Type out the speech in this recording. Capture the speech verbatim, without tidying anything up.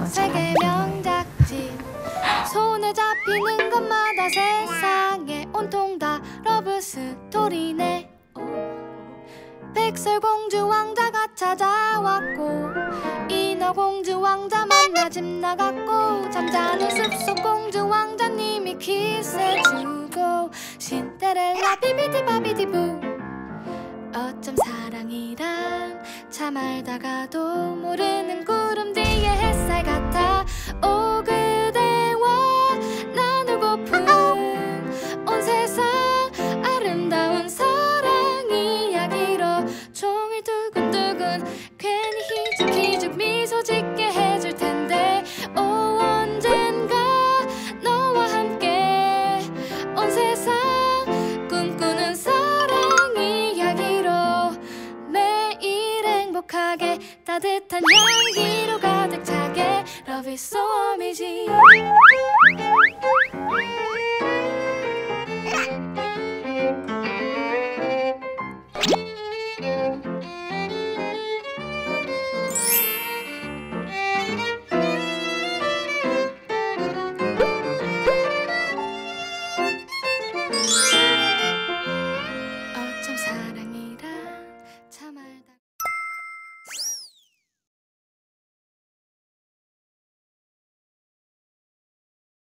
세계 명작집 손에 잡히는 것마다 세상에 온통 다 러브 스토리네. 백설공주 왕자가 찾아왔고 인어공주 왕자 만나 집 나갔고 잠자는 숲속 공주 왕자님이 키스해주고 신데렐라 비비디 바비디부. 어쩜 사랑이란 참 알다가도 모르는 구름 뒤의 햇살 같아. 오 그대와 나누고픈 온 세상 아름다운 사랑 이야기로 종일 두근두근 괜히 희죽희죽 미소 짓게 해줄 텐데. 오 언젠가 너와 함께 온 세상 꿈꾸는 사랑 이야기로 매일 행복하게 따뜻한 향기로 가득 차게 Love is so amazing.